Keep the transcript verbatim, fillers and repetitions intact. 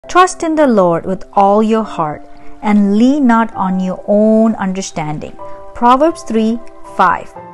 Trust in the Lord with all your heart, and lean not on your own understanding. Proverbs three five.